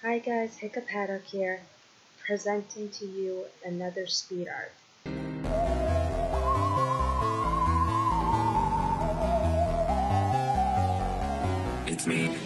Hi guys, Hiccup Haddock here, presenting to you another speed art. It's me.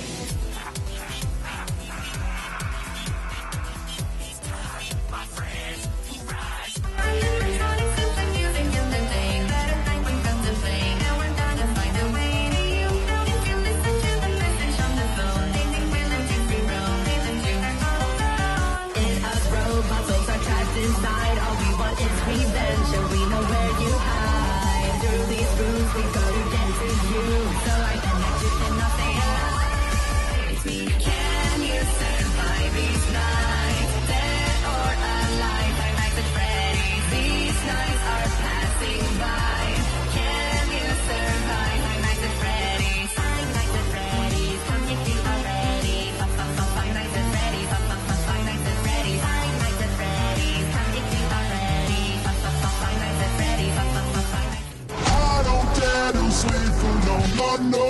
Inside, all we want is revenge, and we know where you hide. Through these rooms, we go to get to you. So I connect you cannot stay alive. It's me. Can you survive these nights, dead or alive? Five Nights at Freddy's. These nights are passing by. Can you survive Five Nights at Freddy's? Five Nights at Freddy's. Come get you already. Five Nights at Freddy's. Five Nights at Freddy's. Five Nights at Freddy's. I don't dare to sleep for no,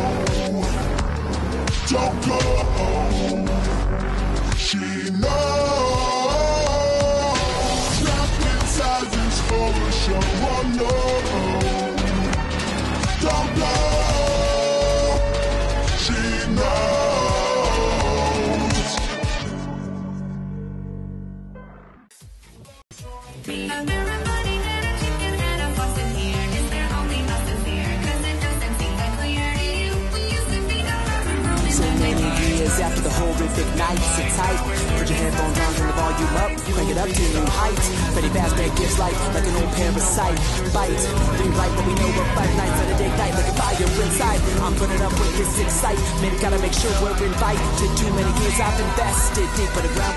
don't go. She knows, trapped inside this horror show. Oh no, don't go. She knows. After the horrific night, sit tight. Put your headphones on, turn the volume up, crank it up to new heights. Freddy Fazbear gives life like an old parasite. Bite, rewrite what we know of 5 nights at a day night like a fire inside. I'm putting up with this excitement, gotta make sure we're invited. Too many years I've invested deep underground.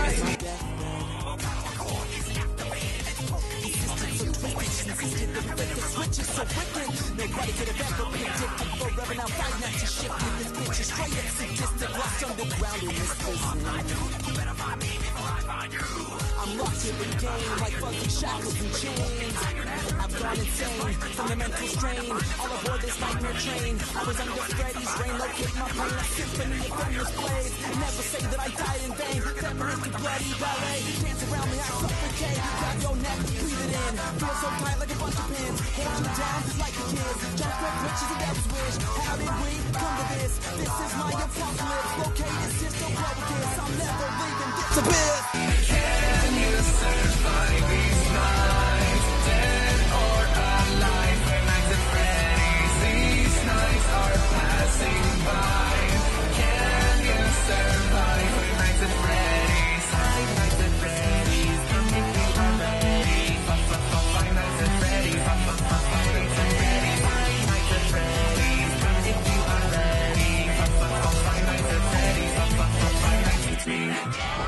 Nobody could have ever predicted forever now 5 nights is shifting. This bitch is straight up sadistic, lost underground in this prison. You better find me before I find you. I'm locked in the game like fuzzy shackles and chains. I've gone insane from the mental strain. All aboard this nightmare train. I was under Freddy's reign, locate my brain. A symphony of endless plays. Never say that I died in vain. Terroristic bloody ballet. Dance around me, I suffocate. Grab your neck, breathe it in. Feel so tight like a bunch of pins. Hold you down like a kid. Jump quick pictures of devil's wish. How did we come to this? This is my apocalypse. Located system broken. I'm never leaving this abyss. Can you survive these nights, dead or alive? Five Nights at Freddy's. These nights are passing by. Can you survive Five Nights at Freddy's? Five Nights at Freddy's. Come if you are ready. Five Nights at Freddy's. Five Nights at Freddy's. Five Nights at Freddy's. Come if you are ready. Five Nights at Freddy's. Five Nights at Freddy's.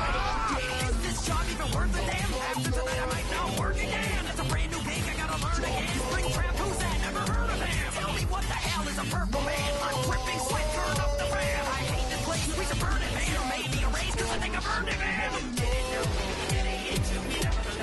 Worth the damn after tonight I might not work again. It's a brand new gig, I gotta learn again. Springtrap, who's that? Never heard of him. Tell me what the hell is a purple man? I'm dripping sweat, turn up the fan. I hate this place, we should burn it, man. Or maybe a race, cause I think I've earned it, man. Get it, no, get it, you never